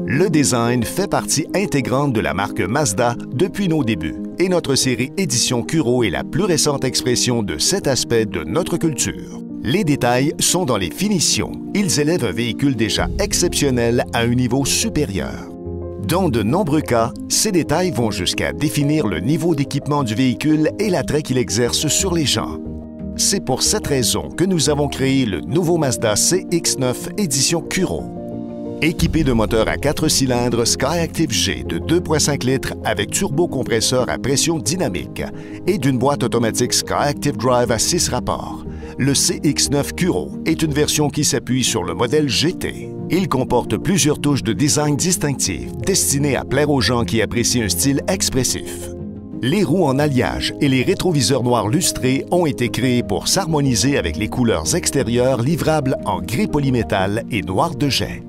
Le design fait partie intégrante de la marque Mazda depuis nos débuts et notre série Édition Kuro est la plus récente expression de cet aspect de notre culture. Les détails sont dans les finitions. Ils élèvent un véhicule déjà exceptionnel à un niveau supérieur. Dans de nombreux cas, ces détails vont jusqu'à définir le niveau d'équipement du véhicule et l'attrait qu'il exerce sur les gens. C'est pour cette raison que nous avons créé le nouveau Mazda CX-9 Édition Kuro. Équipé de moteur à 4 cylindres Skyactiv G de 2,5 litres avec turbocompresseur à pression dynamique et d'une boîte automatique Skyactiv Drive à 6 rapports, le CX-9 Kuro est une version qui s'appuie sur le modèle GT. Il comporte plusieurs touches de design distinctives destinées à plaire aux gens qui apprécient un style expressif. Les roues en alliage et les rétroviseurs noirs lustrés ont été créés pour s'harmoniser avec les couleurs extérieures livrables en gris polymétal et noir de jet.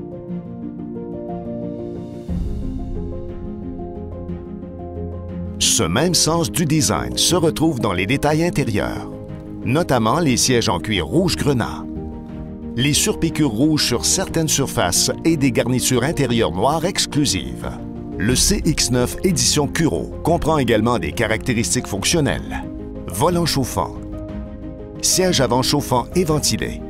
Ce même sens du design se retrouve dans les détails intérieurs, notamment les sièges en cuir rouge grenat, les surpiqûres rouges sur certaines surfaces et des garnitures intérieures noires exclusives. Le CX-9 Édition Kuro comprend également des caractéristiques fonctionnelles. Volant chauffant, siège avant chauffant et ventilé,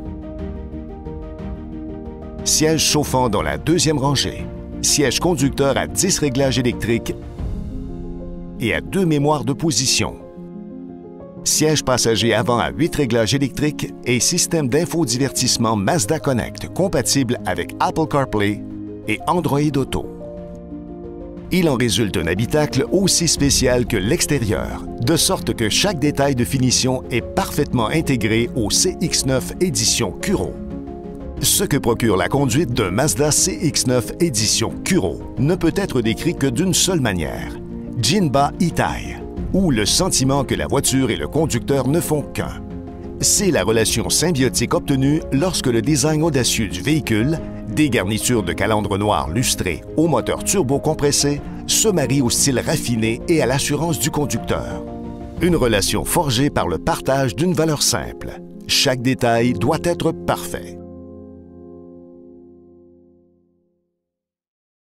siège chauffant dans la deuxième rangée, siège conducteur à 10 réglages électriques et à 2 mémoires de position, siège passager avant à 8 réglages électriques et système d'infodivertissement Mazda Connect compatible avec Apple CarPlay et Android Auto. Il en résulte un habitacle aussi spécial que l'extérieur, de sorte que chaque détail de finition est parfaitement intégré au CX-9 Édition Kuro. Ce que procure la conduite d'un Mazda CX-9 Édition Kuro ne peut être décrit que d'une seule manière: Jinba Itai, ou le sentiment que la voiture et le conducteur ne font qu'un. C'est la relation symbiotique obtenue lorsque le design audacieux du véhicule, des garnitures de calandre noir lustrées au moteur turbo-compressé, se marie au style raffiné et à l'assurance du conducteur. Une relation forgée par le partage d'une valeur simple. Chaque détail doit être parfait.